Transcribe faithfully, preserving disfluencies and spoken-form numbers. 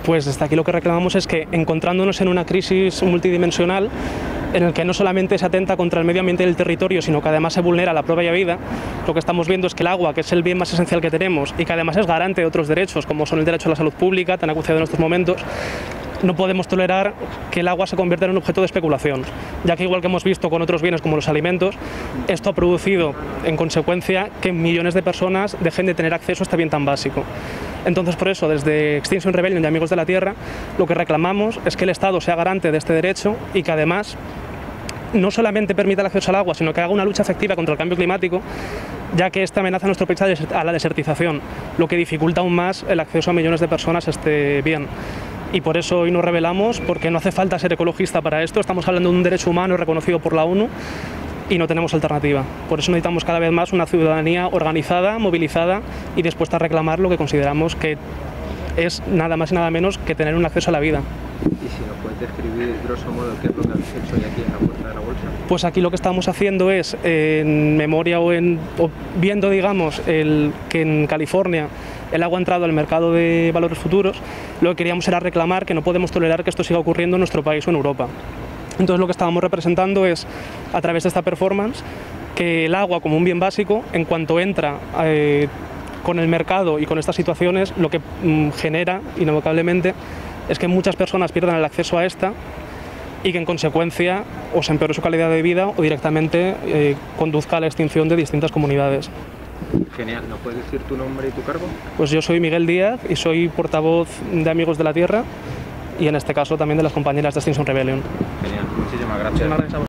Pues desde aquí lo que reclamamos es que, encontrándonos en una crisis multidimensional, en el que no solamente se atenta contra el medio ambiente del territorio, sino que además se vulnera la propia vida, lo que estamos viendo es que el agua, que es el bien más esencial que tenemos y que además es garante de otros derechos, como son el derecho a la salud pública, tan acuciado en estos momentos, no podemos tolerar que el agua se convierta en un objeto de especulación, ya que, igual que hemos visto con otros bienes como los alimentos, esto ha producido en consecuencia que millones de personas dejen de tener acceso a este bien tan básico. Entonces, por eso, desde Extinction Rebellion y Amigos de la Tierra, lo que reclamamos es que el Estado sea garante de este derecho y que además no solamente permita el acceso al agua, sino que haga una lucha efectiva contra el cambio climático, ya que esta amenaza nuestro país a la desertización, lo que dificulta aún más el acceso a millones de personas a este bien. Y por eso hoy nos rebelamos, porque no hace falta ser ecologista para esto, estamos hablando de un derecho humano reconocido por la ONU y no tenemos alternativa. Por eso necesitamos cada vez más una ciudadanía organizada, movilizada y dispuesta a reclamar lo que consideramos que es nada más y nada menos que tener un acceso a la vida. Y si nos puedes describir, grosso modo, qué es lo que habéis hecho hoy aquí en la Puerta de la Bolsa. Pues aquí lo que estamos haciendo es, en memoria o, en, o viendo, digamos, el, que en California el agua ha entrado al mercado de valores futuros, lo que queríamos era reclamar que no podemos tolerar que esto siga ocurriendo en nuestro país o en Europa. Entonces lo que estábamos representando es, a través de esta performance, que el agua como un bien básico, en cuanto entra eh, con el mercado y con estas situaciones, lo que mm, genera inevitablemente es que muchas personas pierdan el acceso a esta y que en consecuencia o se empeore su calidad de vida o directamente eh, conduzca a la extinción de distintas comunidades. Genial, ¿nos puedes decir tu nombre y tu cargo? Pues yo soy Miguel Díaz y soy portavoz de Amigos de la Tierra y en este caso también de las compañeras de Extinction Rebellion. Genial, muchísimas gracias. Muchísimas gracias a vosotros.